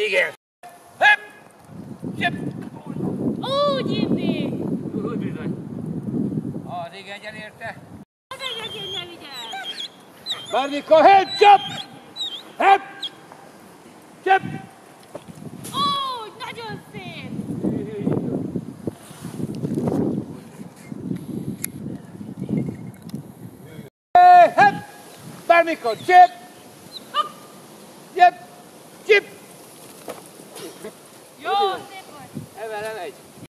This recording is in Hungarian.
Igen. Hopp! Csöpp! Úgy inni! Úgy bizony. Az igen, elérte. Az egy ne vigyázz! Bármikor, hopp! Csöpp! Hopp! Csöpp! Úgy, nagyon szép! Hopp! Bármikor, csöpp!